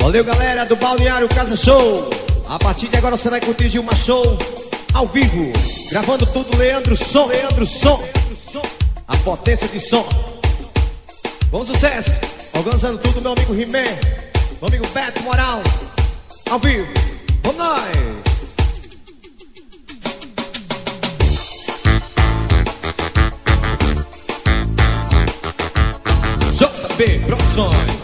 Valeu, galera do Balneário Casa Show. A partir de agora você vai curtir Gilmar Show ao vivo, gravando tudo Leandro Som. A potência de som. Bom sucesso. Organizando tudo meu amigo Rimé, meu amigo Beto Moral. Ao vivo. Vamos nós. JB Produções.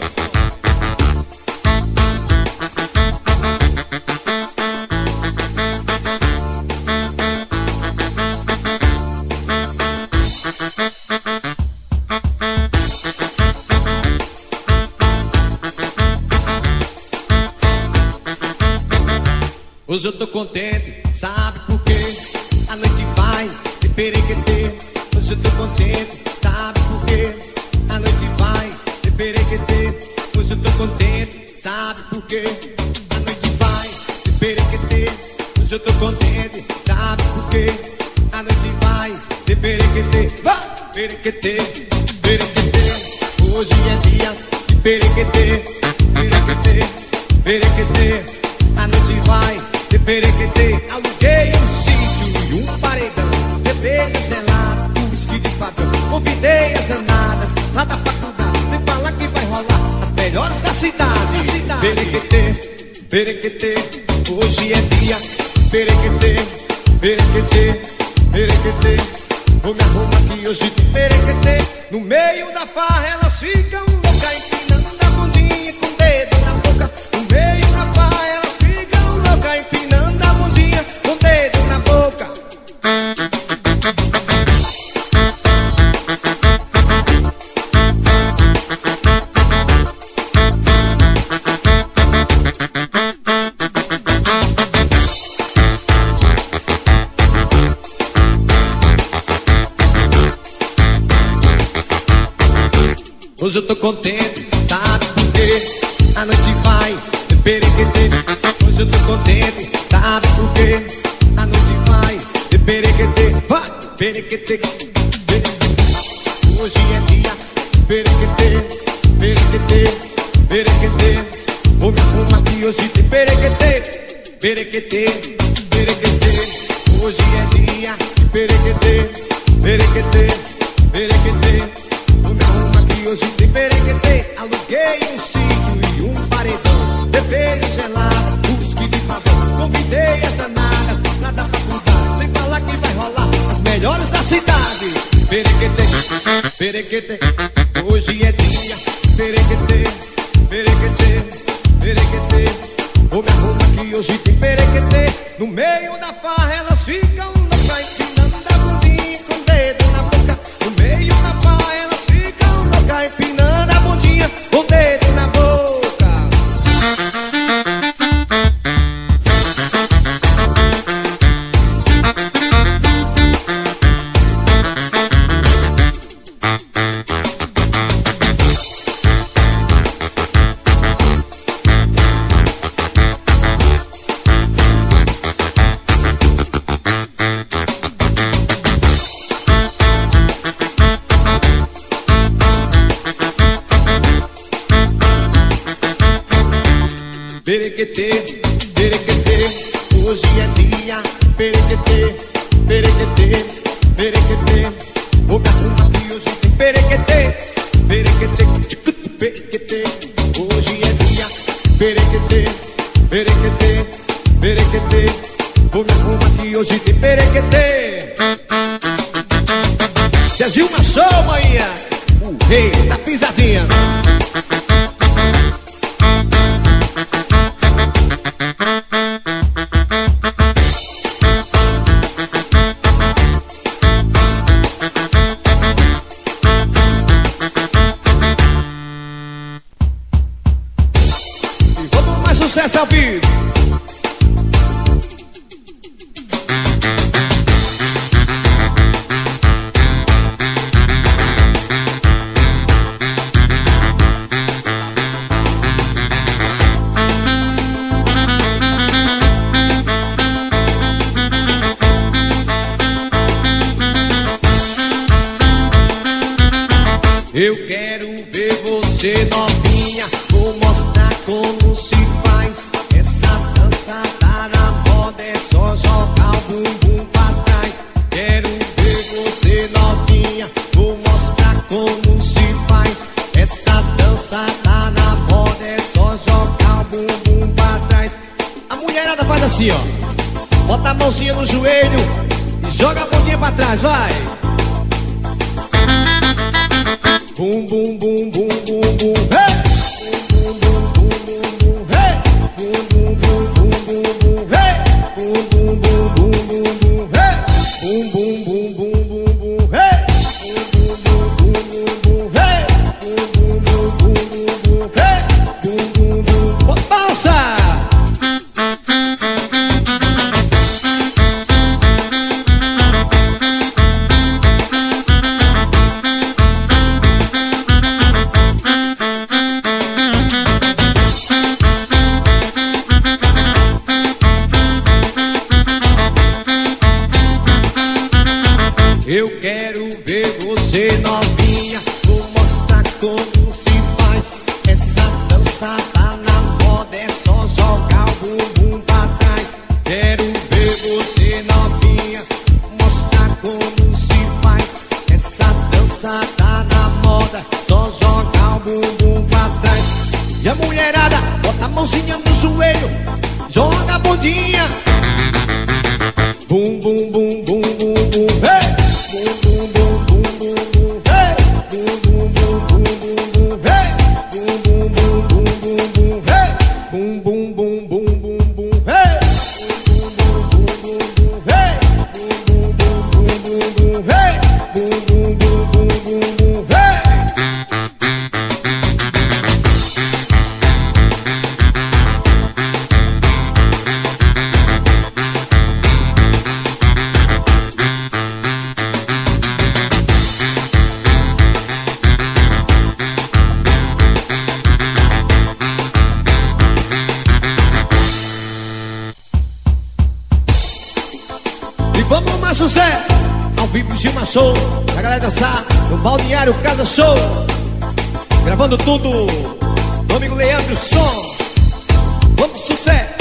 Hoje eu tô contente, sabe por quê? A noite vai de perequetê. Hoje eu tô contente, sabe por quê? A noite vai de perequetê. Hoje eu tô contente, sabe por quê? A noite vai de perequetê. Hoje eu tô contente, sabe por quê? A noite vai de perequetê. Vai! Perequetê, perequetê. Hoje é dia de perequetê. Perequetê, perequetê. A noite vai de perequetê. Aluguei um sítio e um paredão, cerveja gelada, um whisky de padrão. Convidei as anadas lá da faculdade, sem falar que vai rolar as melhores da cidade. Perequetê, perequetê. Hoje é dia perequetê. Perequetê, perequetê. Vou me arrumar aqui hoje de perequetê. No meio da farra elas ficam louca, empinando a bundinha com o dedo na boca. No meio da farra elas ficam louca, empinando a bundinha com o dedo na boca. Hoje eu tô contente, sabe por quê? A noite vai de perequetê. Hoje eu tô contente, sabe por quê? A noite vai de perequetê. Vai, perequetê, perequetê. Hoje é dia de perequetê. Perequetê, perequetê. Vou me arrumar aqui hoje de perequetê. Perequetê, perequetê. Hoje é dia de perequetê. Perequetê, perequetê. Vou me arrumar aqui hoje de perequetê. Aluguei um sítio e um paredão, cerveja gelada, whisky de padrão. Convidei as danadas lá da faculdade, sem falar que vai rolar as melhores da cidade. Perequetê, perequetê. Hoje é dia perequetê. Perequetê, perequetê. Vou me arrumar aqui hoje de perequetê. No meio da farra elas ficam loucas, empinando a bundinha com o dedo na boca. No meio da farra elas ficam loucas, empinando a bundinha com o dedo na boca. Perequetê, perequetê. Hoje é dia perequetê. Perequetê, perequetê. Vou me arrumar aqui hoje tem perequetê. Perequetê, perequetê. Hoje é dia perequetê. Perequetê, perequetê. Vou me arrumar aqui hoje tem perequetê. Zé Gilmar Show, manhã, o rei da pisadinha. Sucesso ao vivo. Eu quero ver você novinha, vou mostrar como se assim, ó. Bota a mãozinha no joelho e joga a bundinha pra trás, vai. Bum, bum, bum, bum, bum, bum, hey! Bum, bum, bum, bum, bum, bum, hey! Bum, bum, bum, bum, bum, bum, hey! Bum, bum, bum, bum, bum, bum, hey! Bum, bum, bum, bum, bum, bum, hey! Bum, bum, bum, bum, bum, hey! Bum, bum, bum, bum, bum, bum, hey! Bum, bum, bum, bum, balança! Eu quero ver você novinha, vou mostrar como se faz. Essa dança tá na moda, é só jogar o bumbum pra trás. Quero ver você novinha, mostrar como se faz. Essa dança tá na moda, só jogar o bumbum pra trás. E a mulherada, bota a mãozinha no joelho, joga a bundinha. Bum, bum, bum, bum, bum, bum, hey! Bum, bum, bum, bum, bum, bum, hey! Bum, bum, bum, bum, bum, bum, hey! Bum, bum, bum, bum, bum, bum, hey! Bum, bum, bum, bum, bum, bum, hey! Bum, bum, bum, bum, bum, hey! Bum, bum, bum, bum, bum, bum, hey! Bum, bum, bum, bum, bum, bum, hey! Vamos mais sucesso, ao vivo Gilma Show, a galera dançar no Balneário Casa Show, gravando tudo, meu amigo Leandro Som. Vamos sucesso.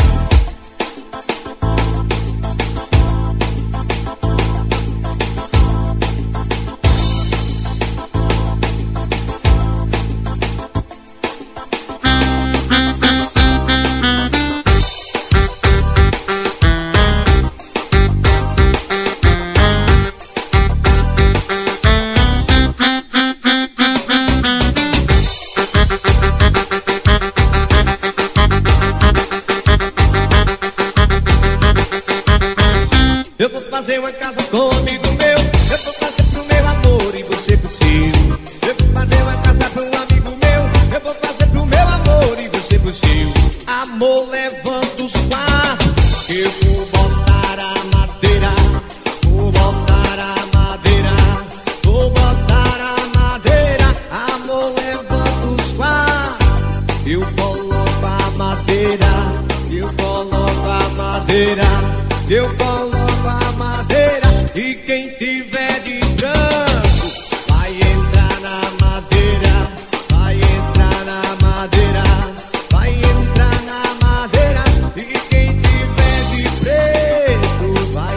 Eu vou fazer uma casa com um amigo meu, eu vou fazer pro meu amor e você pro seu. Eu vou fazer uma casa pra um amigo meu, eu vou fazer pro meu amor e você pro seu. Amor, levanta os quartos, eu vou botar a madeira, vou botar a madeira, vou botar a madeira. Amor, levanta os quartos, eu coloco a madeira, eu coloco a madeira, eu coloco a madeira. E quem tiver de branco vai entrar na madeira, vai entrar na madeira, vai entrar na madeira. E quem tiver de preto vai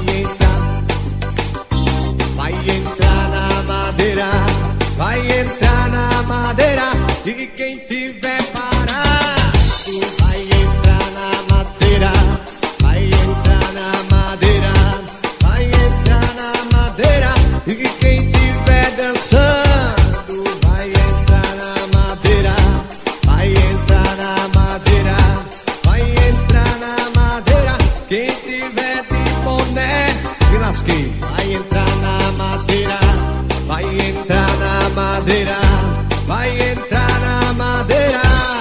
entrar na madeira, vai entrar na madeira. E quem tiver parado vai entrar na madeira, vai entrar na madeira, vai entrar na madeira. E quem tiver dançando vai entrar na madeira, vai entrar na madeira, vai entrar na madeira. Quem tiver de boné, me lasquei, vai entrar na madeira, vai entrar na madeira, vai entrar na madeira.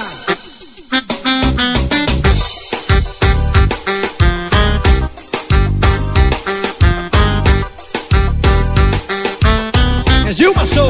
É Gilma Show.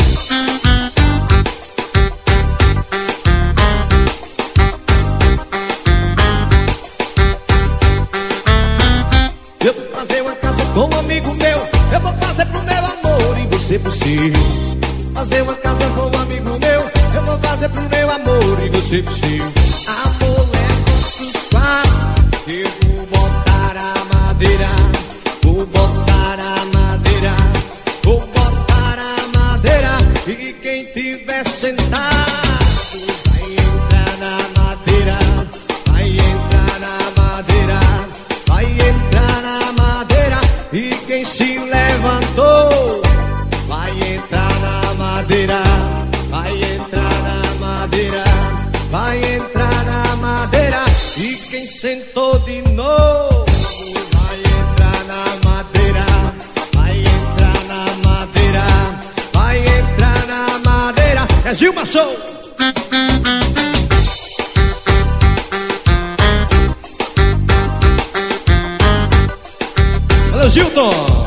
Eu vou fazer uma casa com um amigo meu, eu vou fazer pro meu amor e você pro seu. Fazer uma casa com um amigo meu, eu vou fazer pro meu amor e você pro seu. Amor, leva os quatro, eu vou botar a madeira, vou botar a madeira, vou botar a madeira. E quem tiver sentado vai entrar na madeira, vai entrar na madeira, sentou de novo. Vai entrar na madeira, vai entrar na madeira, vai entrar na madeira. É Gilma Show. Valeu, Gilton.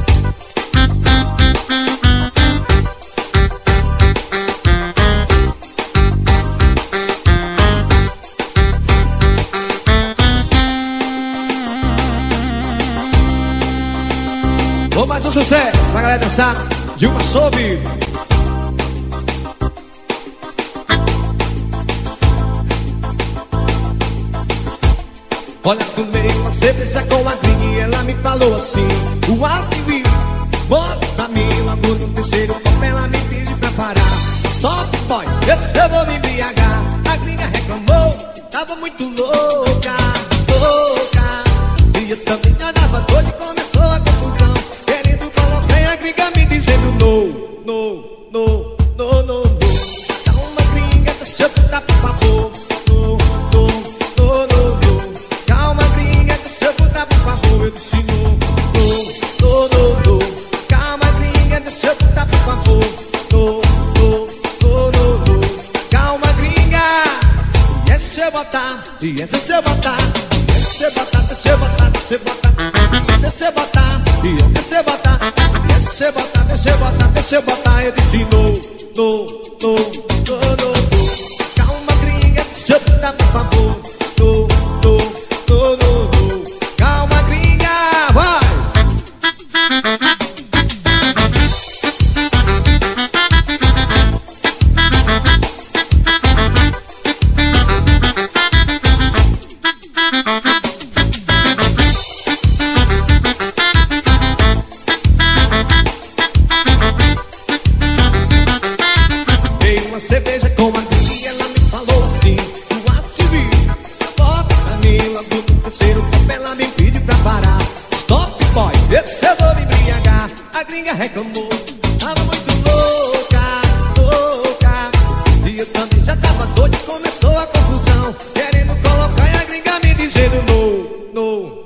Vou mais um sucesso pra galera dançar. Gilma soube. Olha, tomei uma cerveja com a gringa e ela me falou assim: o alto-vivo, bota pra mim. Logo no terceiro copo ela me pediu pra parar. Stop, boy, eu vou me embriagar. A gringa reclamou, tava muito louca, louca. E eu também andava doido e começou a confusão. Querendo colocar a gringa me dizendo no, no, no, no, no, no. Dá uma gringa, deixa eu botar por favor. No, no, no, no, no. Calma gringa, deixa eu botar por favor. Eu disse no, no, no, no. Calma gringa, deixa eu botar por favor. No, no, no, no, no. Calma gringa. E essa deixa eu botar, e essa deixa eu botar. Deixa eu botar, deixa eu botar, deixa eu botar. Deixa eu botar, e deixa eu botar. Deixa eu botar, deixa eu botar, deixa eu botar. Eu disse no, no, no, no, no, no. Calma gringa, deixa eu botar por favor. No, no, no, no, no. Calma gringa, vai! Cerveja com a gringa e ela me falou assim: o ato civil, bota pra mim. Logo no terceiro copo ela me pediu pra parar. Stop, boy, esse eu vou me embriagar. A gringa reclamou, estava muito louca, louca. E eu também já tava doido e começou a confusão. Querendo colocar e a gringa me dizendo no, no.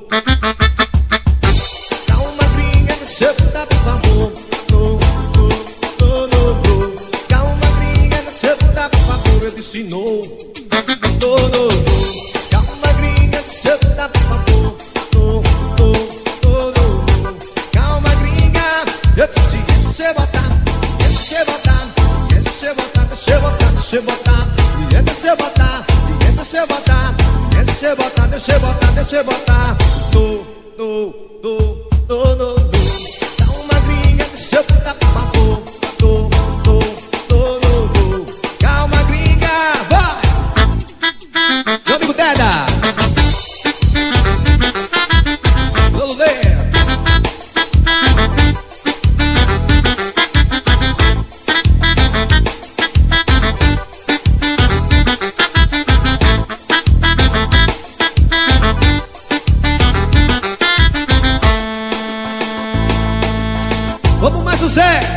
Dá uma gringa, deixa eu botar por favor. No, no, no, no, no. Calma gringa, deixa eu botar por favor. Eu disse no, no, no, no. Calma gringa, deixa eu botar por favor. No, no, no, no, no. Calma gringa. Eu disse deixa eu botar, deixa eu botar, deixa eu botar, deixa eu botar, deixa eu botar. E deixa eu botar, e deixa eu botar. Deixa eu botar, deixa eu botar, deixa eu botar. No, no, no, no, no, no. Dá uma gringa, deixa eu botar por favor. No, no, no, no, no. Calma gringa, vai! Meu amigo Deda! Vamos ver! Vamos mais sucesso!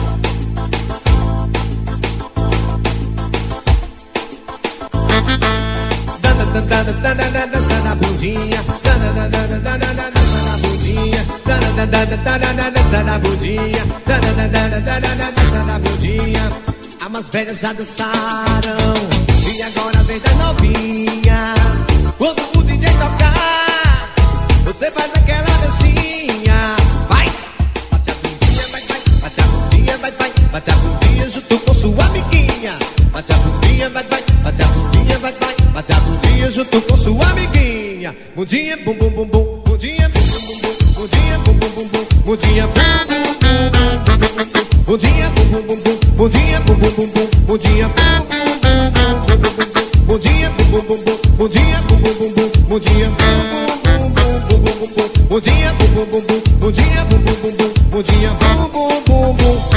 Dança na bundinha, dança na bundinha, dança na bundinha, dança na bundinha. As mais velhas já dançaram e agora vem da novinha. Quando o DJ tocar, você faz aquela dancinha. Vai! Bate a bundinha, vai, vai. Bate a bundinha, vai, vai. Bate a bundinha junto com sua amiguinha. Bate a bundinha, vai, vai. Bate a bundinha, vai, vai. Bate a bundinha junto com sua amiguinha. Bundinha, bum, bum, bum, bum. Bundinha, bum, bum, bum, bum. Bundinha, bum, bum, bum, bum. Bundinha, bum, bum, bum, bum. Bundinha, bum, bum, bum, bum. Bundinha, bum, bum, bum, bum. Bundinha, bum, bum, bum, bum. Bundinha, bum, bum, bum, bum. Bundinha, bum, bum, bum, bum. Bundinha, bum, bum, bum, bum. Bundinha, bum, bum, bum, bum. Bundinha, bum, bum, bum, bum. Bundinha, bum, bum, bum, bum.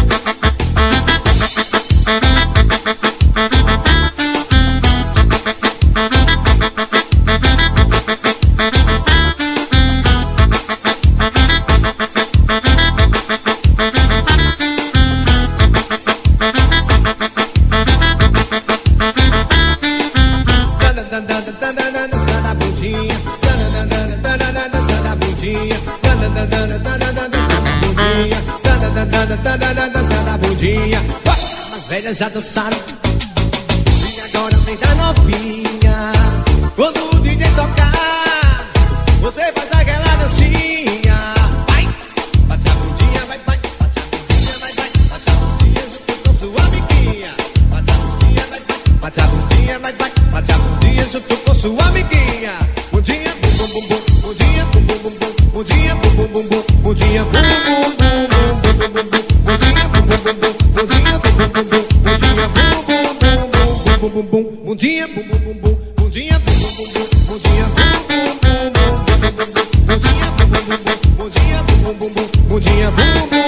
Dança na bundinha, bundinha. As velhas já dançaram e agora vem da novinha. Quando o DJ tocar, você faz aquela dancinha. Vai, bate a bundinha, vai, vai. Bate a bundinha, vai, vai. Bate a bundinha junto com sua amiguinha. Bate a bundinha, vai, vai. Bate a bundinha, vai, vai. Bate a bundinha junto com sua amiguinha. Bundinha, bum, bum, bum, bum. Bundinha, bum, bum, bum, bum. Bundinha, bum, bum, bum, bum. Bundinha, bum, bum, bum, bum, bum, bum, bum, bum. Bundinha, bum, bum, bum, bum. Bundinha, bum, bum, bum, bum. Bundinha, bum, bum, bum, bum, bum, bum, bum. Bundinha, bum, bum, bum, bum. Bundinha, bum, bum, bum, bum. Bundinha, bum, bum, bum, bum, bum, bum, bum. Bundinha, bum, bum, bum, bum. Bundinha, bum, bum, bum, bum. Bundinha, bum, bum, bum, bum.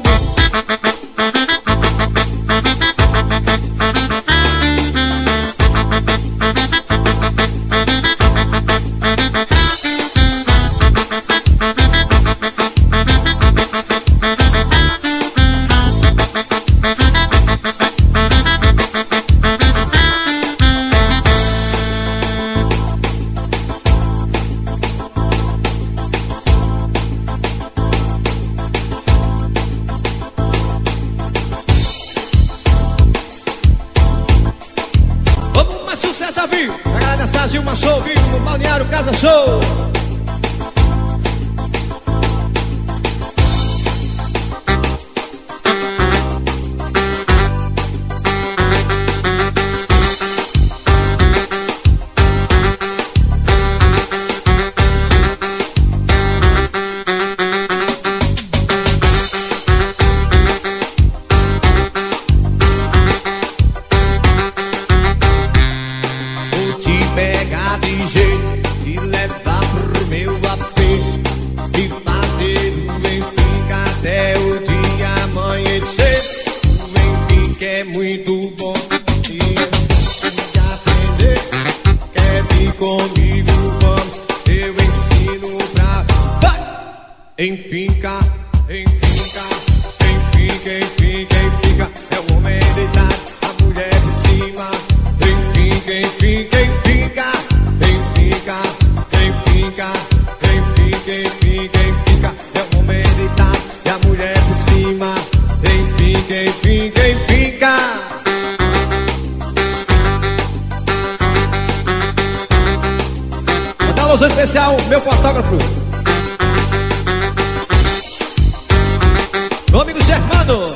Gilma Show, vivo no Balneário Casa Show. Especial, meu fotógrafo, meu amigo Germano.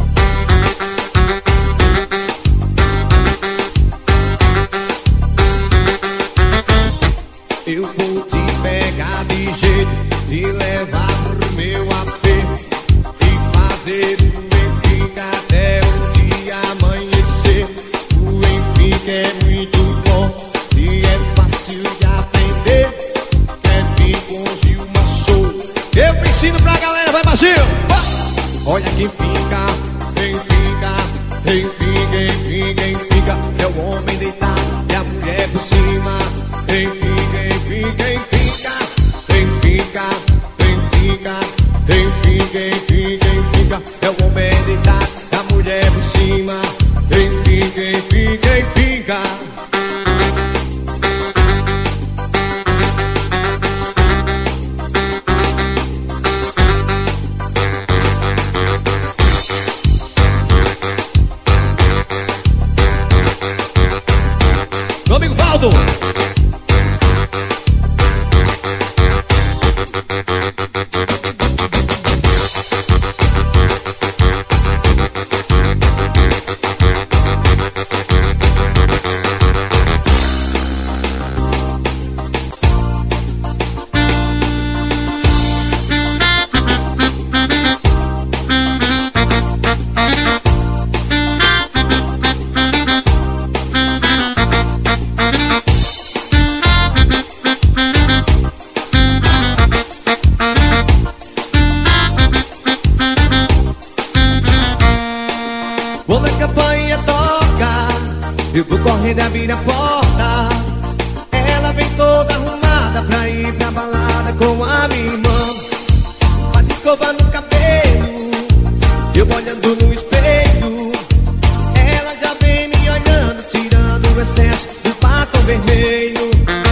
Eu vou te pegar de jeito e levar pro meu AP e fazer o enfim até o dia amanhecer. O enfim que é muito bom e é fácil de aprender. Com Gilma Show, eu ensino pra galera, vai Magil. Olha quem fica, quem fica, quem fica, quem fica, quem fica. É o homem deitado e a mulher por cima. Quem fica, quem fica, quem fica, quem fica, quem fica, quem fica, quem fica, quem fica. É o homem deitado e a mulher por cima. Quem fica, quem fica, quem fica. Meu amigo Valdo. Quando a campanha toca, eu vou correndo e abrir a porta. Ela vem toda arrumada pra ir pra balada com a minha irmã. Faz escova no cabelo, eu olhando no espelho. Ela já vem me olhando, tirando o excesso do batom vermelho.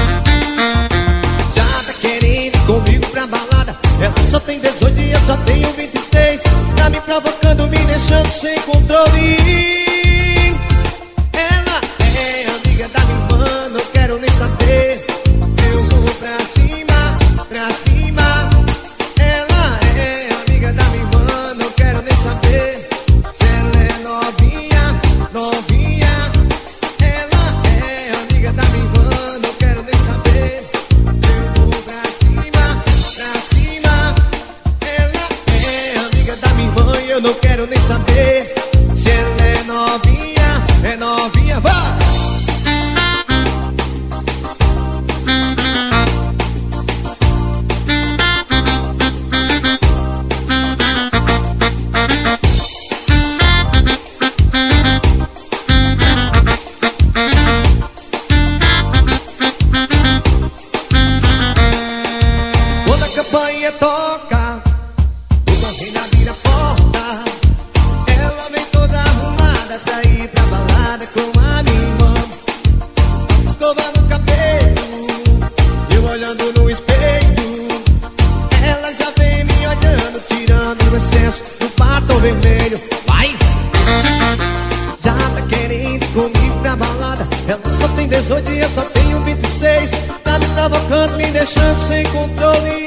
Já tá querendo ir comigo pra balada. Ela só tem 18 e eu só tenho 26. Tá me provocando, me deixando deixando sem controle. Ela é amiga da minha irmã, não quero nem saber. Eu vou pra cima, pra cima. Ela é amiga da minha irmã, não quero nem saber. Se ela é novinha, novinha. Ela é amiga da minha irmã, não quero nem saber. Eu vou pra cima, pra cima. Ela é amiga da minha irmã e eu não quero nem saber. Se ela é novinha, vai! Quando a campanha toca, o corrida vira porta. Ela vem toda arrumada pra ir pra balada com a minha irmã. Escovando o cabelo, eu olhando no espelho. Ela já vem me olhando, tirando o excesso do batom vermelho. Vai! Já tá querendo ir comigo pra balada. Ela só tem 18 e eu só tenho 26. Tá me provocando, me deixando sem controle.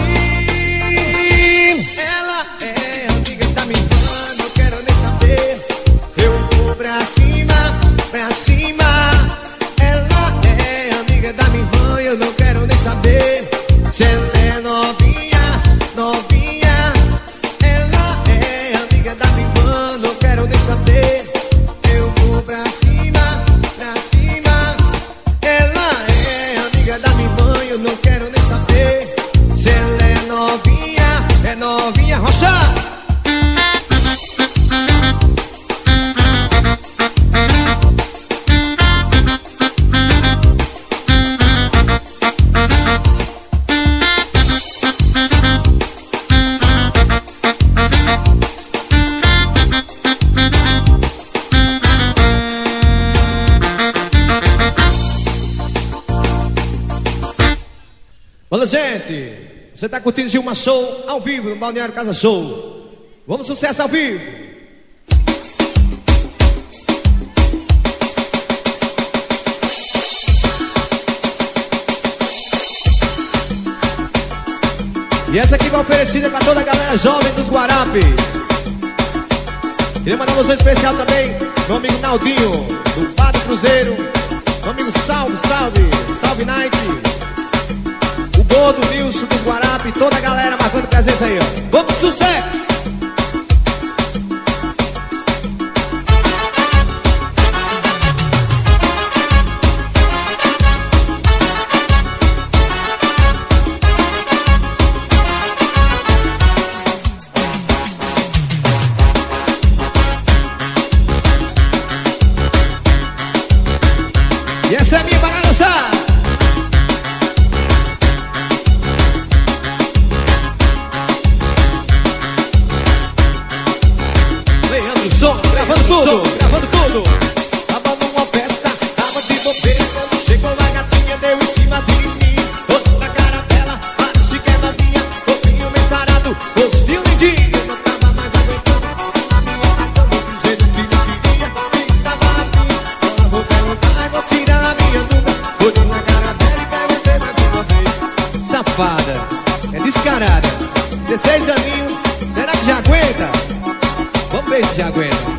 Ela é amiga da minha irmã, não quero nem saber. Eu vou pra cima, pra cima. Ela é amiga da minha irmã, eu não quero nem saber. Se ela é novinha, novinha. Ela é amiga da minha irmã, não quero nem saber. Eu vou pra cima, pra cima. Ela é amiga da minha irmã, eu não quero nem saber. Se ela é novinha, rocha! Olha, gente, você tá curtindo Gilmar Show ao vivo no Balneário Casa Show. Vamos, sucesso ao vivo. E essa aqui vai oferecida pra toda a galera jovem dos Guarapi. Queria mandar um alô especial também meu amigo Naldinho, do Padre Cruzeiro. Meu amigo Salve, salve, salve Nike. O Gordo, Nilson dos Guarapi, toda a galera marcando presença aí, ó. Vamos, sucesso! E essa é a minha para dançar. Gravando tudo. Tava numa festa, tava de bobeira. Quando chegou a gatinha, deu em cima de mim. Olhou pra cara dela, parece que é novinha. Corpinho bem sarado, rostinho lindinho. Não tava mais aguentando a minha paixão. Do jeito que me queria, estava afim. Agora vou perguntar e vou tirar a minha dúvida. Olhei na cara dela e perguntei mais uma vez. Safada, é descarada. 16 aninhos, será que já aguenta? Vamos ver se já aguenta.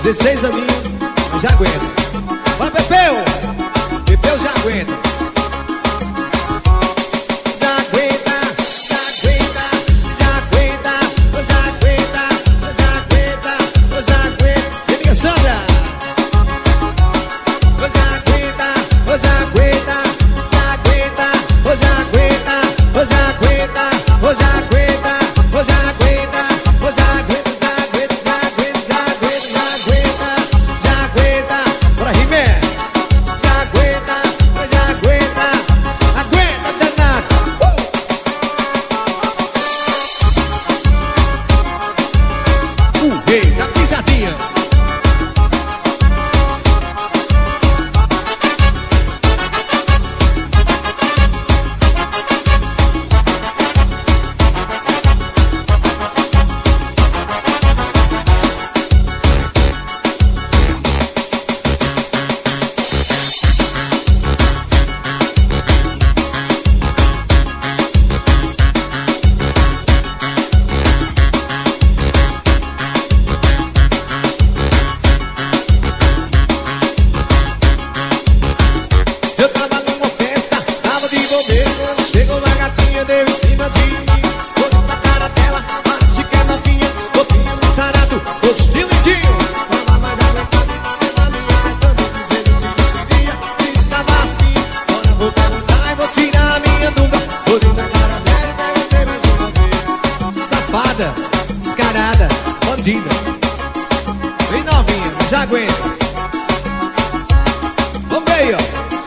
16 aninhos, já aguenta. Bora, Pepeu! Pepeu já aguenta. Já aguenta, já aguenta, já aguenta, já aguenta, já aguenta, já aguenta. E minha Sandra! Já aguenta, já aguenta, já aguenta, já aguenta, já aguenta, já aguenta, já aguenta, já aguenta. Chegou uma gatinha, deu em cima de mim. Olhou na cara dela, parece que é novinha. Roupinha de sarado, rosto lindinho. Tava mais aguentado na minha cama, dizendo que não queria, que estava afim. Agora vou perguntar e vou tirar a minha dúvida. Olhei na cara dela e perguntei mais uma vez. Safada, descarada, bandida. Bem novinha, já aguenta. Vamos ver aí, ó.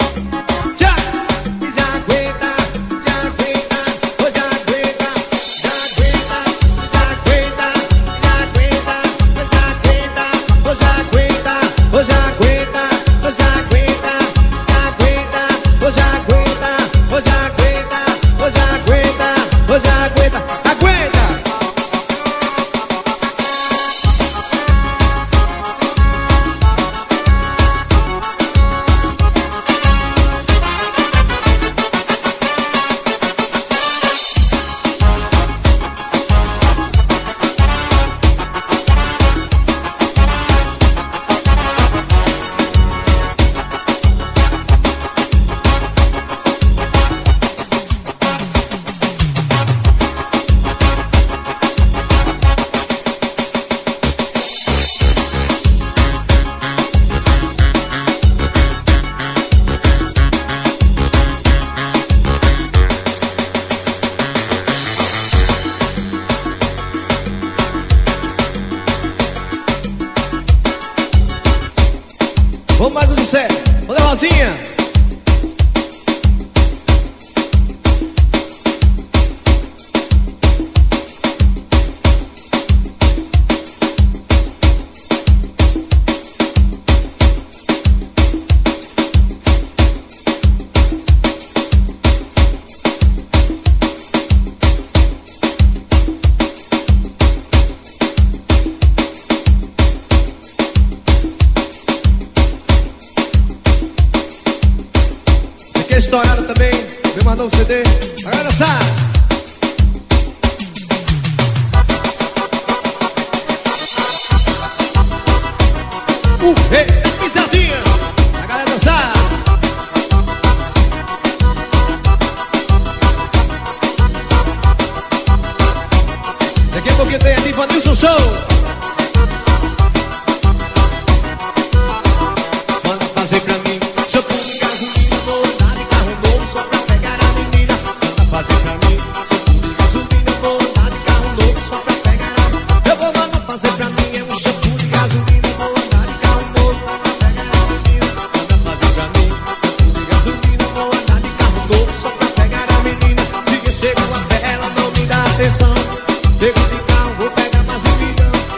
Vamos mais um sucesso. Olha a Rosinha. Estourada também, me mandou um CD. Agora dançar. Ei, pisadinha. A galera dançar. Daqui a pouquinho tem aqui Vanilson Show. Manda fazer pra mim. Deixa eu pôr em gasolina, vou andar de carro novo só pra pegar a menina. Manda fazer pra mim. Deixa eu pôr em gasolina, vou andar de carro novo só pra pegar a menina. Eu vou mandar fazer pra mim. É um shampoo de gasolina, vou andar de carro novo só pra pegar a menina. Manda fazer pra mim. Shampoo de gasolina, vou andar de carro novo só pra pegar a menina. Diga, chego até ela, não me dá atenção. Chego de carro, vou pegar mais um milhão.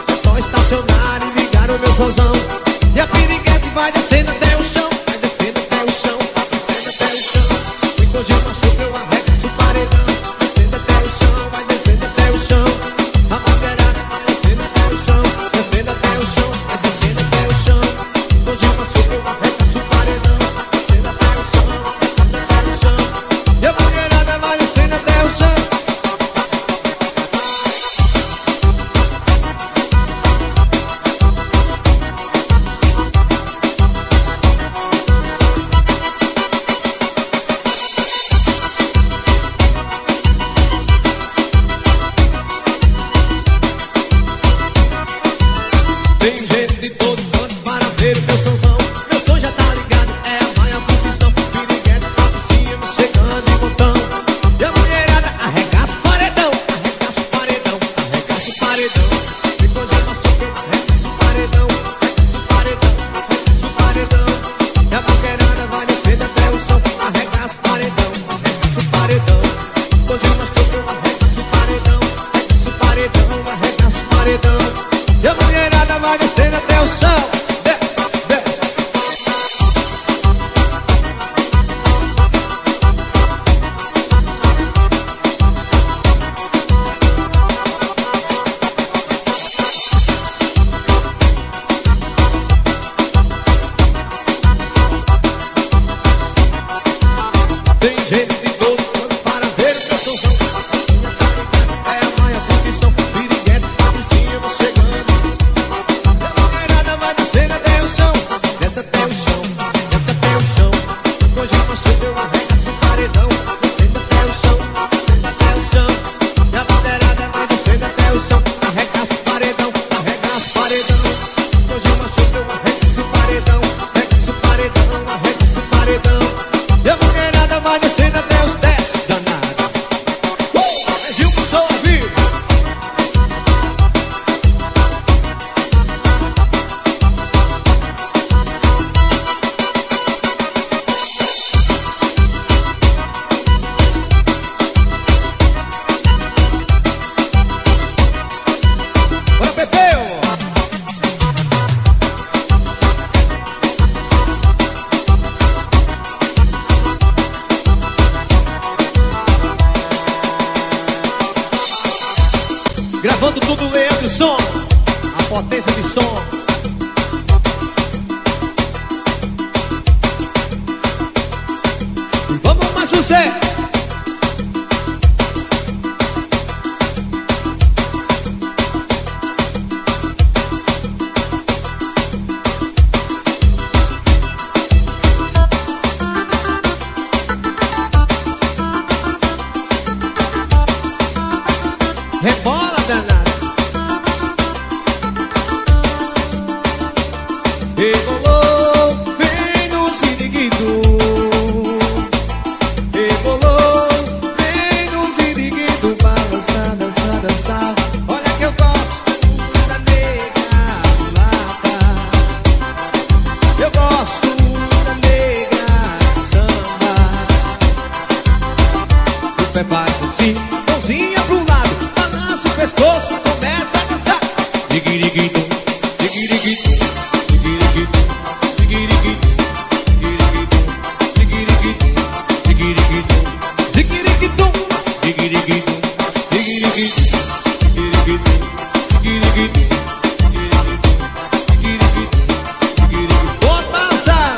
gente de todo canto para ver o meu somzão. Meu som já tá ligado, é a maior profissão. Piriguete, patrocínio, chegando em montão. E a mulherada arregaça o paredão, arregaça o paredão, arregaça o paredão. E quando eu machuco, eu arregaço o paredão, arregaço o paredão, arregaço o paredão. E a mulherada vai descendo até o chão, arregaça o paredão, arregaça o paredão. Quando eu machuco, eu arregaço o paredão, arregaço o paredão, arregaço o paredão. E a mulherada vai descendo até o chão. Desce, desce. Tem gente de todo canto para ver o seu somzão. É a maior profissão. Piriguete, patrocínio, chegando. A mulherada vai descendo até o chão. Desce até o chão, desce até o chão. Hoje eu machuco, eu arregaço o paredão. Descendo até o chão, descendo até o chão. E a mulherada vai descendo até o chão. Arregaça o paredão, arregaça o paredão. Hoje eu machuco, eu arregaço o paredão. Arregaço o paredão, arregaço o paredão. E a mulherada vai descendo até os 10 danada. Mas eu sou ao vivo. Bora, Pepeu! Gravando tudo, Leandro Som, a potência de som. E vamos mais um Zé. Rebola, danada. Rebolou, vem no siriguito. Rebolou, vem no siriguito. Balançar, dançar, dançar. Olha que eu gosto da nega mulata. Eu gosto da nega samba. O pé vai assim, mãozinha pro lado. Balança o pescoço, começa a dançar. Digiriguito, digiriguito, digiriguito, digiriguito, digiriguito, digiriguito, digiriguito, digiriguito, digiriguito, digiriguito, digiriguito, digiriguito, digiriguito. Bota balançar.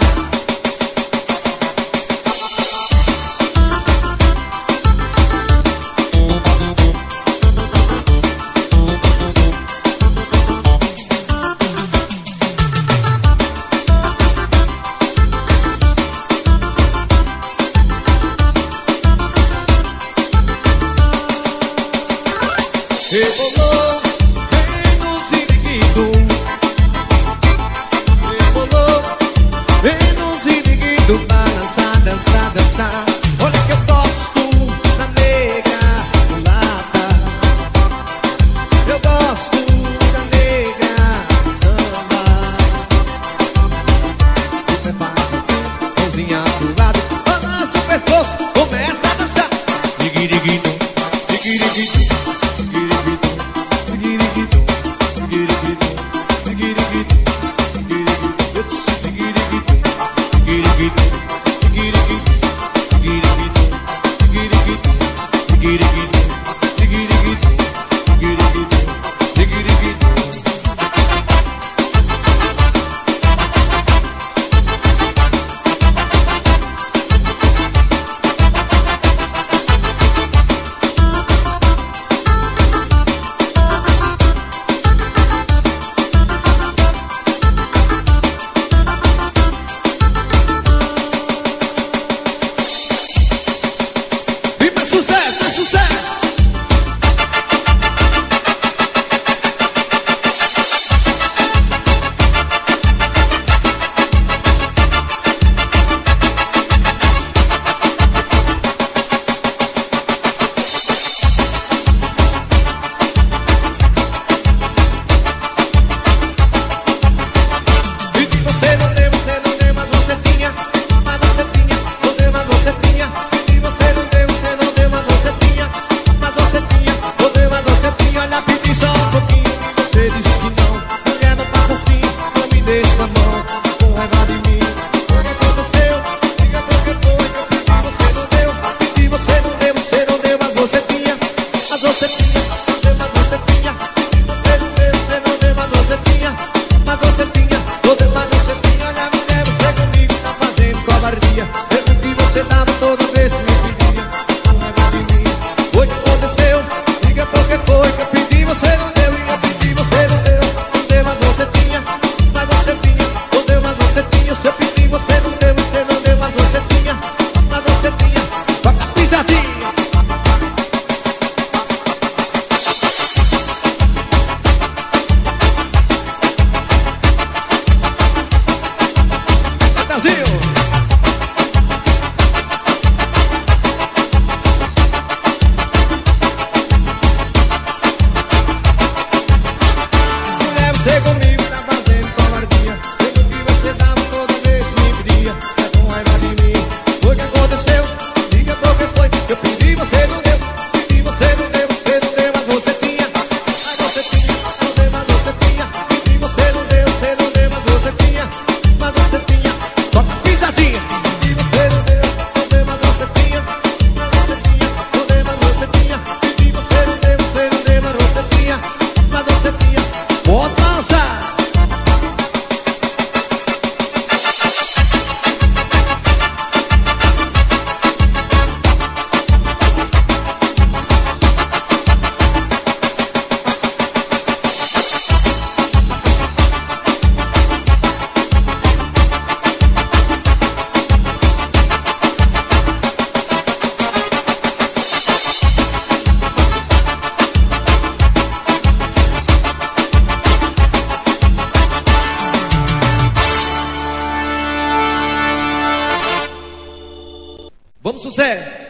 Vamos, sucesso!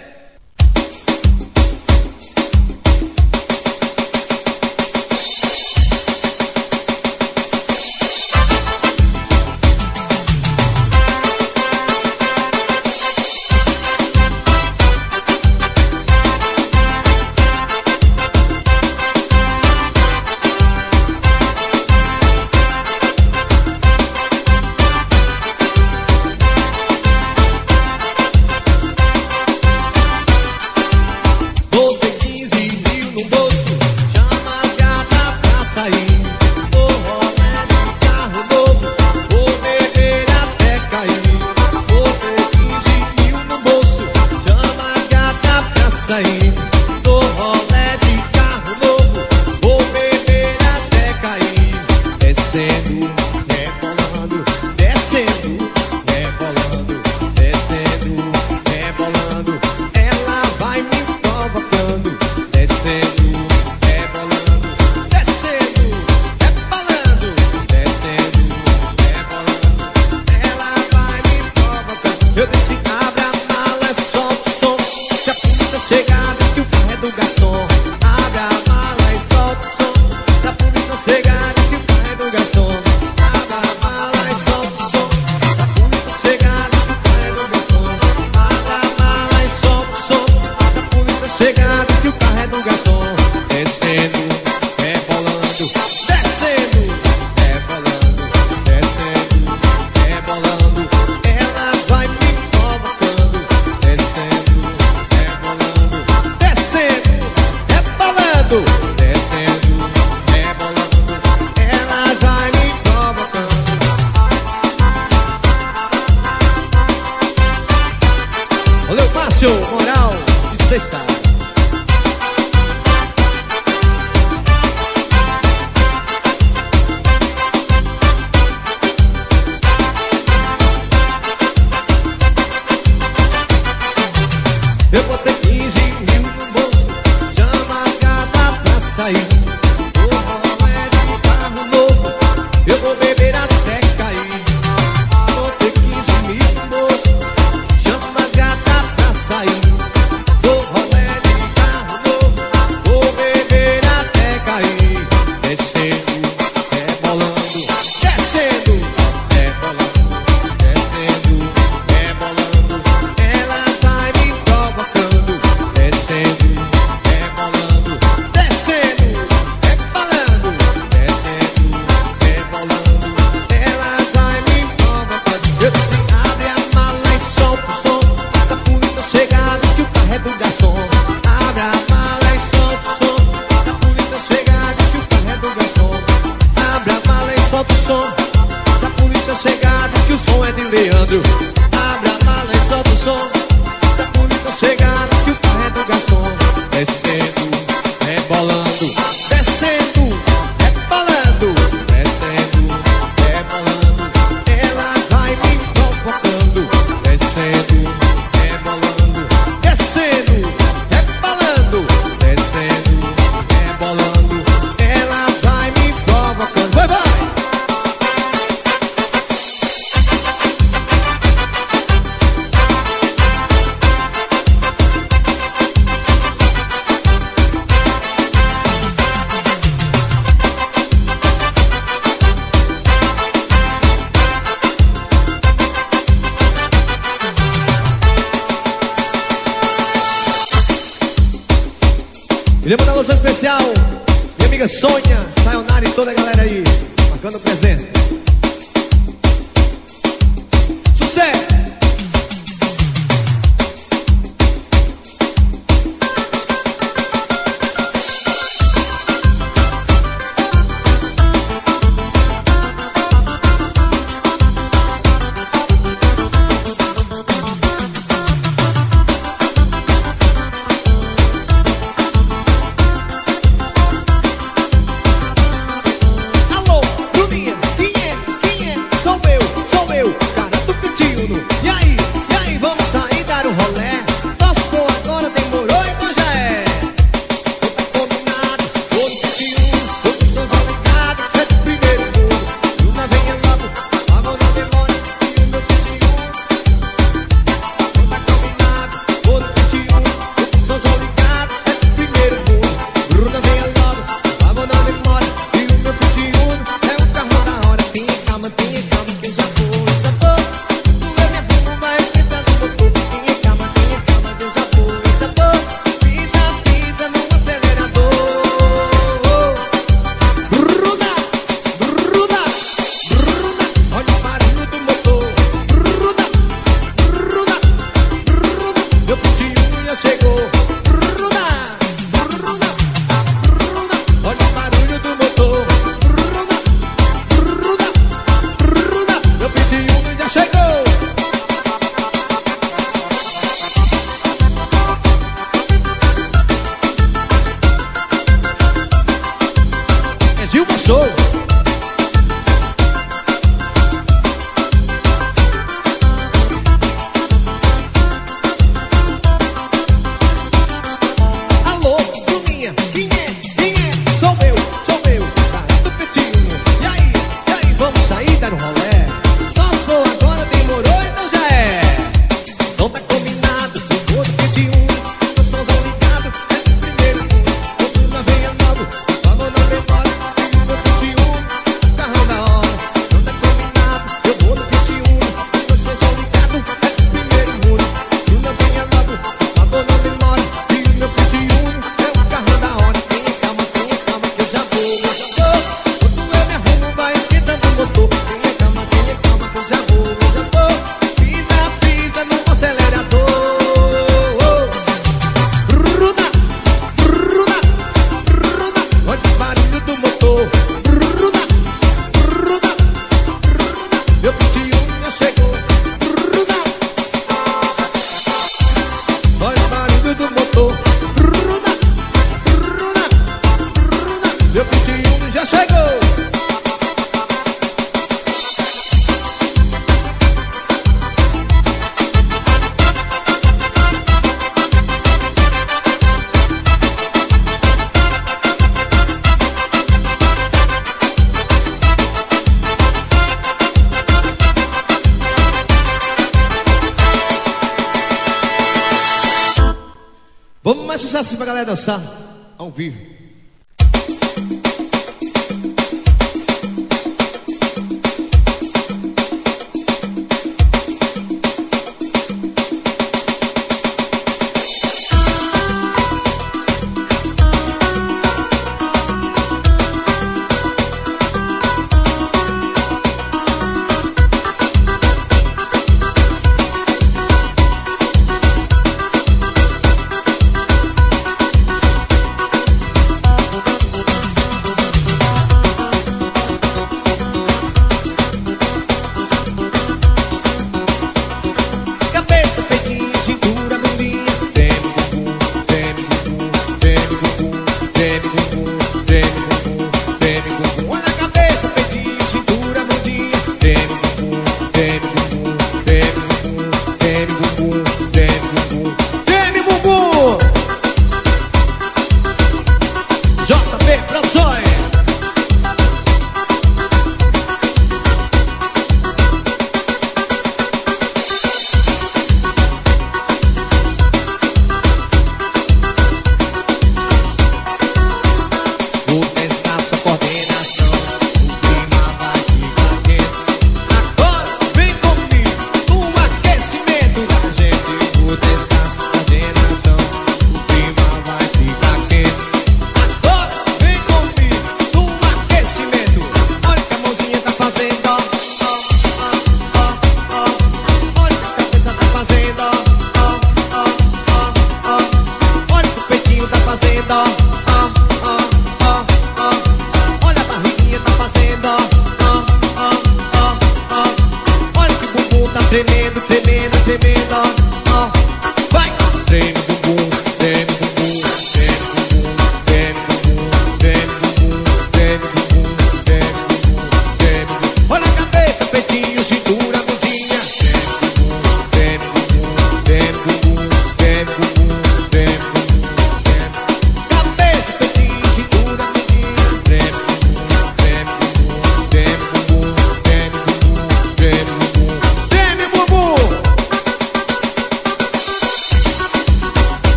Moral, e cês sabem. Eu botei 15 mil no bolso, chama a gata pra sair. O rolê de carro novo, eu vou beber até cair. Botei 15 mil no bolso, chama a gata pra sair. Do rolê de carro novo, vou beber até cair. Descendo, rebolando, descendo, rebolando, descendo, rebolando. Ela vai me provocando. Descendo, rebolando, descendo, rebolando, descendo, rebolando. Ela vai me provocando. Eu disse, abre a mala e solta o som da polícia chegar, diz que o carro é do garçom. Abre a mala e solta o som da polícia chegar, diz que o carro é do garçom. Abre a mala e solta o som da polícia chegar, diz que o som é de Leandro. Abre a mala e solta o som da polícia chegar, diz que o carro é do garçom. Descendo, rebolando, descendo, rebolando, descendo, rebolando. Ela vai me provocando. Descendo, rebolando, descendo, rebolando, descendo, rebolando. Ela vai me provocando. Vai, vai! Queria mandar uma especial, minha amiga Sônia, Sayonara e toda a galera aí, marcando presença. Sucesso! Alô, Bruninha, quem é? Sou eu, cara do Pitinho. sucesso pra galera dançar ao vivo.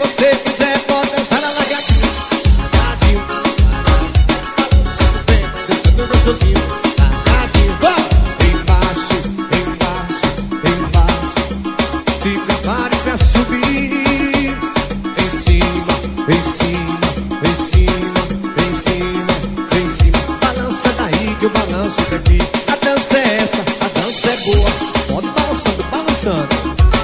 você quiser, pode dançar na lagadinha. Lagadinho, dançando gostosinho. Lagadinho, embaixo, embaixo, embaixo. Se prepare pra subir. Em cima, em cima, em cima, em cima, em cima. Balança daí que eu balanço daqui. A dança é essa, a dança é boa. Pode balançando, balançando.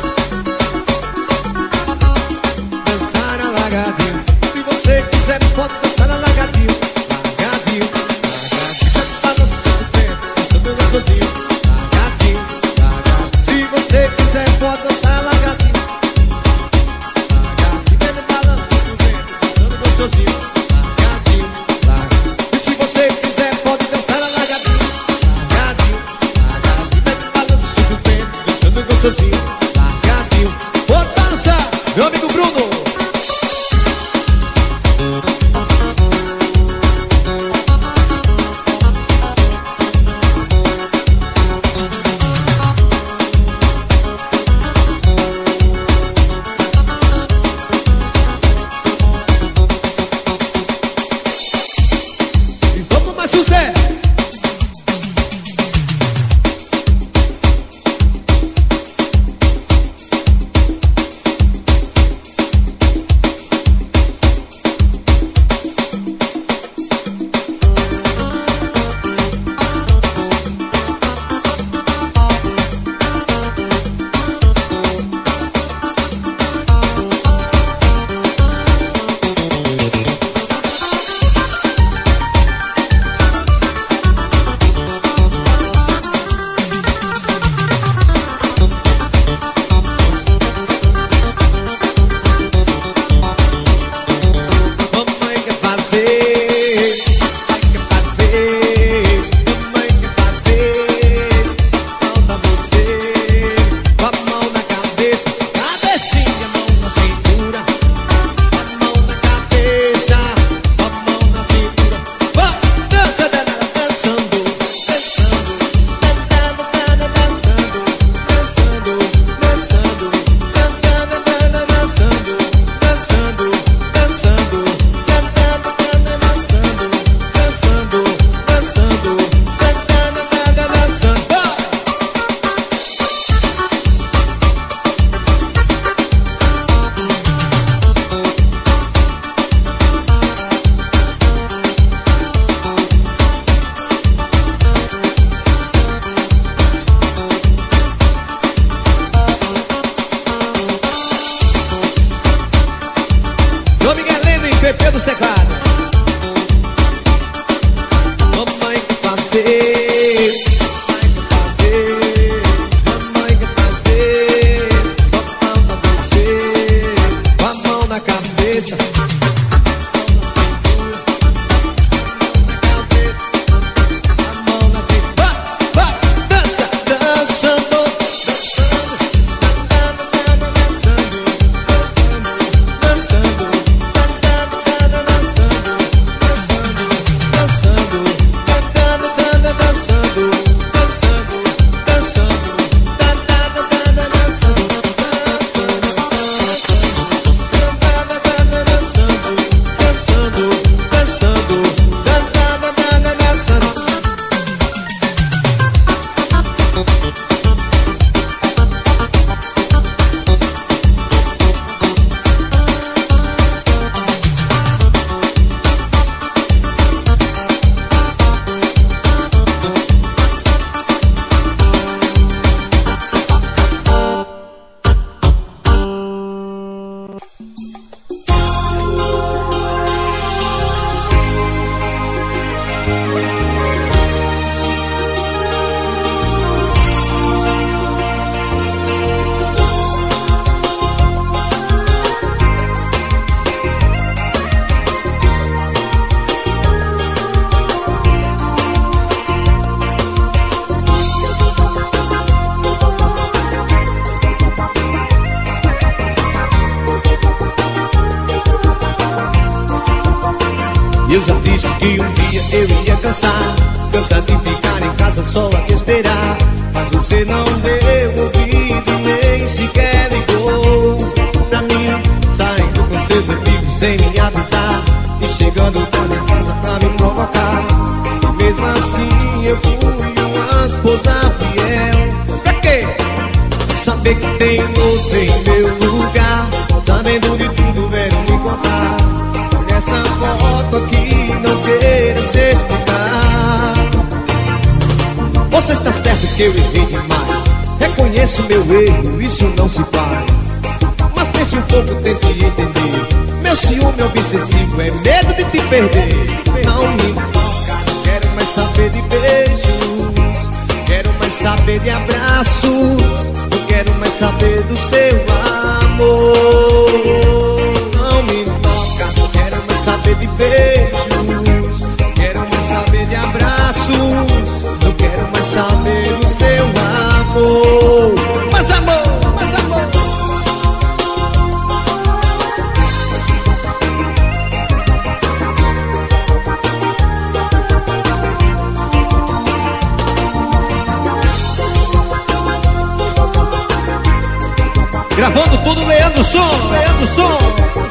Dançar na lagadinho. Se você quiser, pode dançar na lagadinho. Lagadinho, lagadinho. Balançando o tempo, dançando gostosinho. Lagadinho, lagadinho. Se você quiser, pode dançar na lagadinho. Lagadinho, vem no balanço do vento, dançando gostosinho. Lagadinho, lagadinho. E se você quiser, pode dançar na lagadinho. Lagadinho, lagadinho. Vem no balanço do vento, dançando gostosinho. Lagadinho. Ô, dança, meu amigo Bruno. E vamos mais sucesso. Mamãe quer fazer, pai quer fazer, mamãe quer fazer. Falta você, com a mão na cabeça, cabecinha, mão na cintura. Com a mão na cabeça, com a mão na cintura. Vai, dança, danada, dançando, dançando, dançando, dançando, dançando, dançando, dançando, dançando, dançando, dançando, Nome Helena e Pepe do Secado. Mamãe quer fazer, mamãe quer fazer, mamãe quer fazer. Falta você, com a mão na cabeça, mão na cintura, mão na cabeça, a mão na cintura. Vai, dança, dançando, dançando, dançando, dançando, dançando, Eu já disse que um dia eu ia cansar, cansa de ficar em casa só a te esperar. Mas você não deu ouvido, nem sequer ligou pra mim, saindo com seus amigos sem me avisar, e chegando tarde em casa pra me provocar. E mesmo assim eu fui uma esposa fiel. Pra quê? Saber que tem outro em meu lugar, sabendo de tudo vieram me contar. Olha essa foto aqui, não queira se explicar. Você está certo que eu errei demais, reconheço meu erro, isso não se faz. Mas pense um pouco, tente entender. Meu ciúme obsessivo é medo de te perder. Não me toca, não quero mais saber de beijos, quero mais saber de abraços, não quero mais saber do seu amor. Não me toca, não quero mais saber de beijos, quero mais saber de abraços, não quero mais saber do seu amor. Mais amor, mais amor. Gravando tudo, Leandro Som, Leandro Som.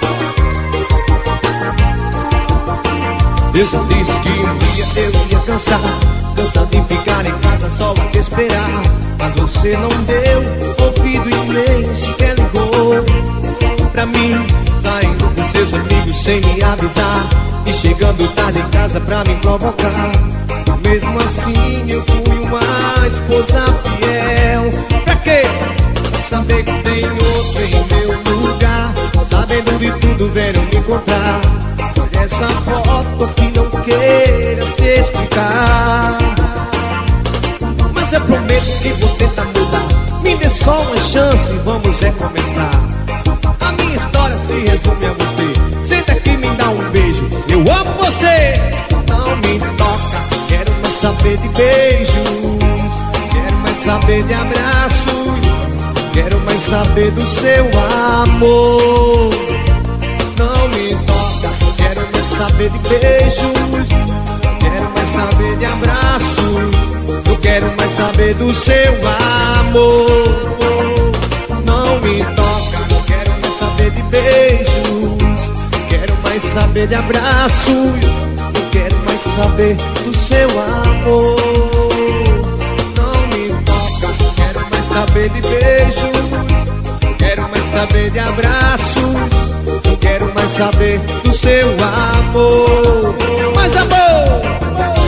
Eu já disse que um dia eu ia cansar de ficar em casa só a te esperar. Mas você não deu ouvido e nem sequer ligou pra mim, saindo com seus amigos sem me avisar, e chegando tarde em casa pra me provocar. Mesmo assim eu fui uma esposa fiel. Pra quê? Saber que tem outro em meu lugar, sabendo de tudo vieram me encontrar. Olha essa foto aqui, não queira se explicar. Mas eu prometo que vou tentar mudar, me dê só uma chance, vamos recomeçar. A minha história se resume a você, senta aqui e me dá um beijo, eu amo você. Não me toca, quero mais saber de beijos, quero mais saber de abraços, quero mais saber do seu amor. Não me toca, quero mais saber de beijos, quero mais saber de abraços, eu quero mais saber do seu amor. Não me toca, quero mais saber de beijos, quero mais saber de abraços, eu quero mais saber do seu amor. Não me toca, quero mais saber de beijos, quero mais saber de abraços, eu quero mais saber do seu amor. Mais amor!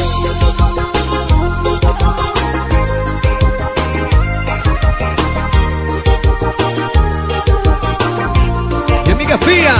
E amiga Fia!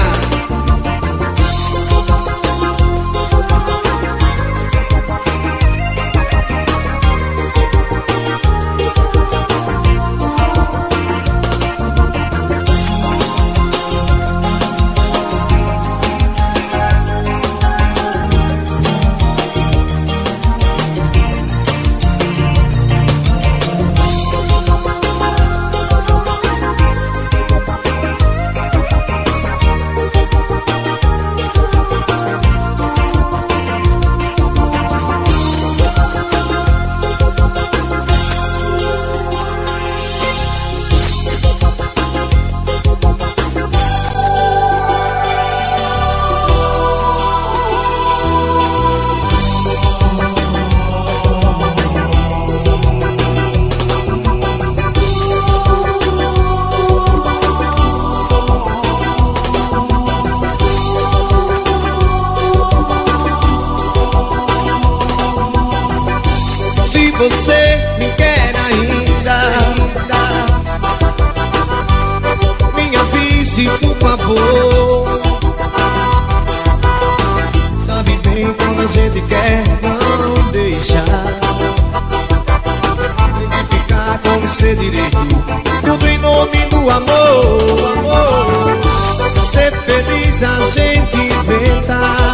Você me quer ainda, me avise por favor. Sabe bem quando a gente quer não deixar de ficar com você direito, tudo em nome do amor. Ser feliz a gente inventar,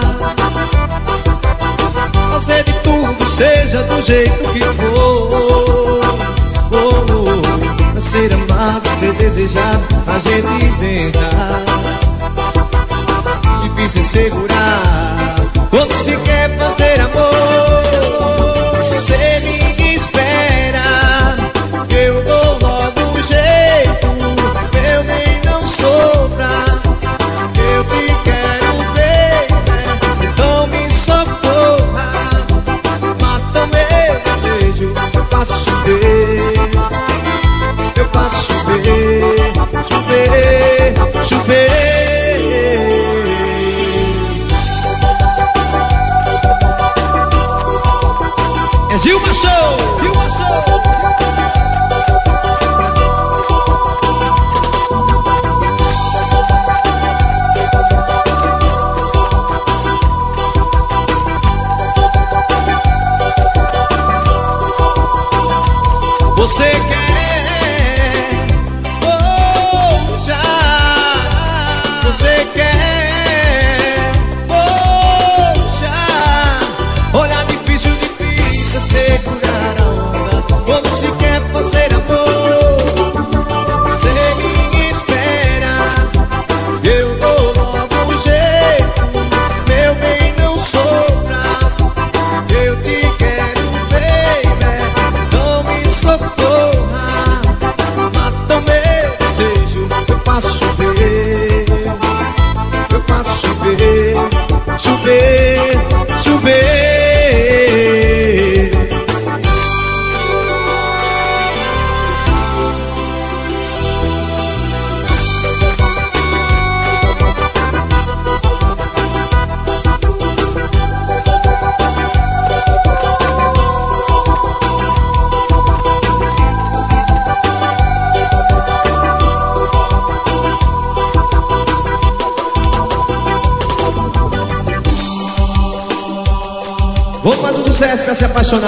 fazer de tudo, seja do jeito que for. Pra ser amado, ser desejado, a gente inventa. Difícil segurar quando se quer fazer amor. Você me espera, eu dou logo um jeito, eu nem não sofra, eu Silva Show, Silva Show. Você quer, oh, já. Você quer, oh, já. Olhar difícil, difícil segurar a onda. Como se quer fazer amor. Você me espera, eu dou logo um jeito. Meu bem, não sofra, eu te quero, baby. Não me socorra, mata o meu desejo. Eu faço chover, eu faço chover, chover, chover. Vamos fazer um sucesso pra se apaixonar.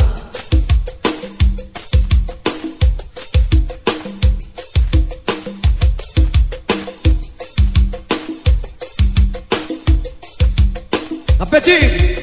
Apetite!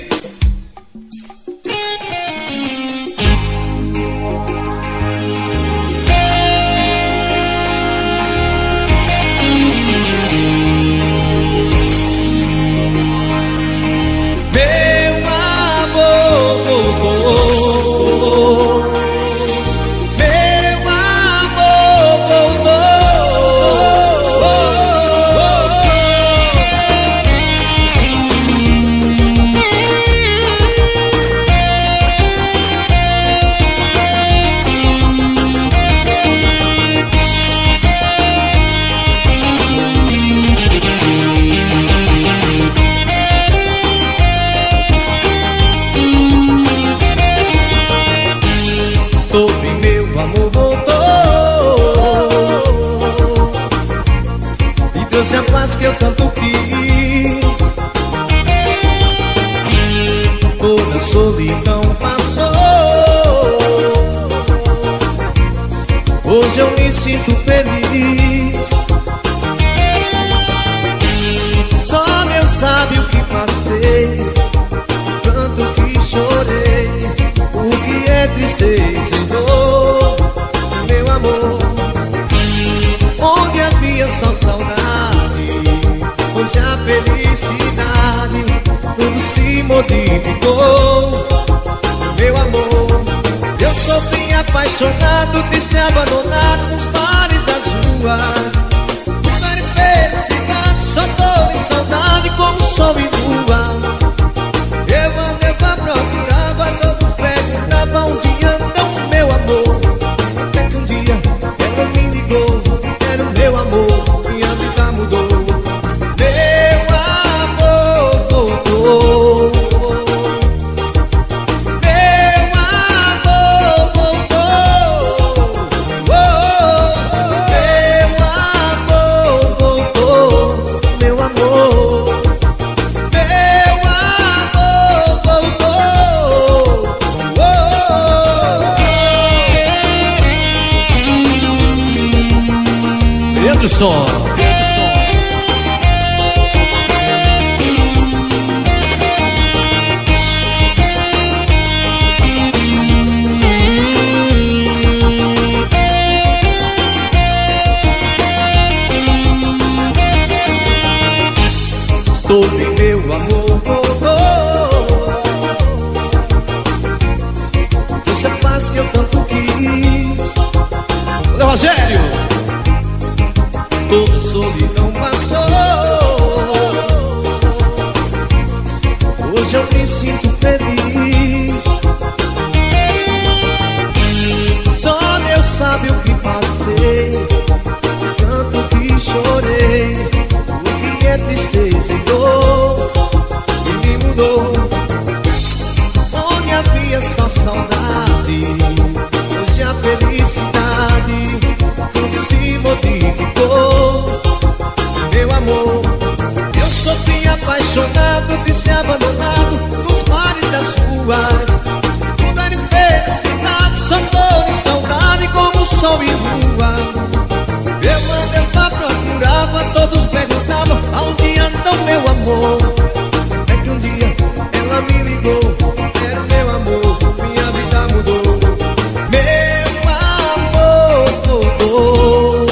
Meu amor voltou e trouxe a paz que eu tanto quis. Toda a solidão passou. Hoje eu me sinto feliz. Só Deus sabe o que passei, tanto que chorei. O que é tristeza e dor, meu amor. Onde havia só saudade, hoje a felicidade tudo se modificou, meu amor. Eu sofri apaixonado, triste, abandonado nos bares das ruas. Lugar de felicidade, só dor e saudade como sol e lua. Eu andava, procurava, todos perguntavam onde andam, meu amor. Até que um dia ela me ligou, era o meu amor, minha vida mudou. Meu amor voltou, meu amor voltou, meu amor voltou, meu amor. Pedro Som. Estou bem, meu amor voltou. Trouxe a paz que eu tanto quis. Olha, Rogério! Toda a solidão passou. Hoje eu me sinto feliz. Só Deus sabe o que passei, tanto que chorei. O que é tristeza e dor, e me mudou. Onde havia só saudade, cansado de ser abandonado nos mares das ruas. Tudo era infelicidade, só dor e saudade como sol e lua. Eu mandei pra procurava, todos perguntavam aonde anda o meu amor. É que um dia ela me ligou, era o meu amor, minha vida mudou. Meu amor voltou,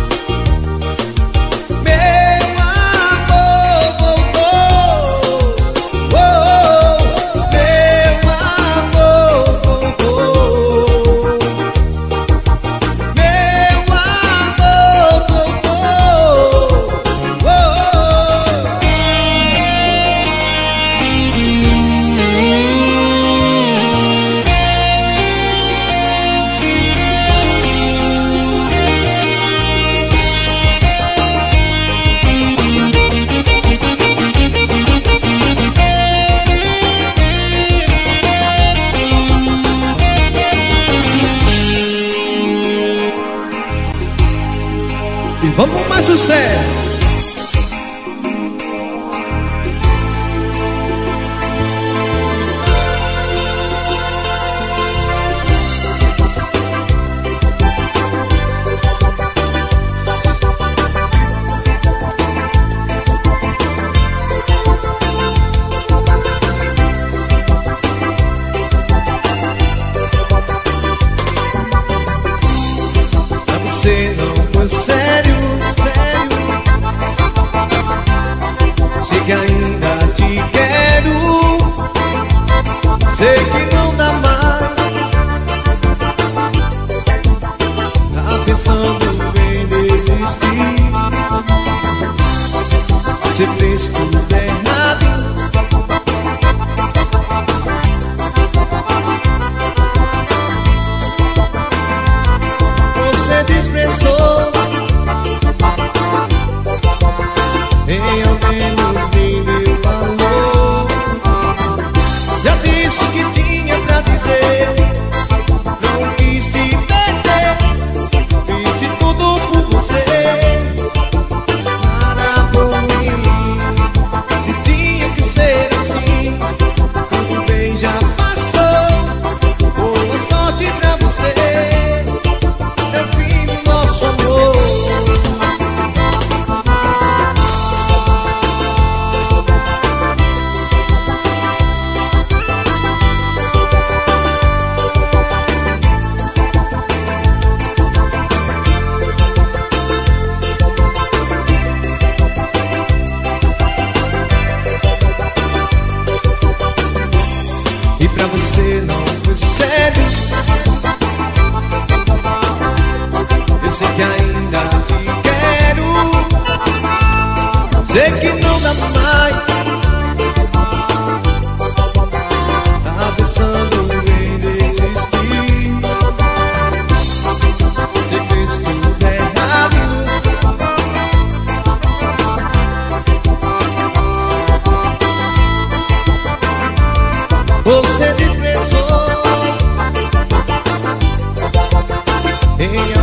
meu amor voltou, oh, meu amor voltou, meu amor voltou, oh. E vamos mais sucesso. Você não foi sério, sério. Sei que ainda te quero. Sei que não dá mais. Tá pensando em desistir. Você fez tudo errado. Você desprezou, em ao menos me deu valor. Já disse que tinha pra dizer, não quis te perder. Fiz tudo por você, nada por mim. Se tinha que ser assim, tudo bem, já passou. Boa sorte pra você. Nosso amor. E pra você não foi sério. Eu sei que ainda te quero. Sei que não dá mais. Tá pensando em desistir. Você fez tudo errado. Você desprezou.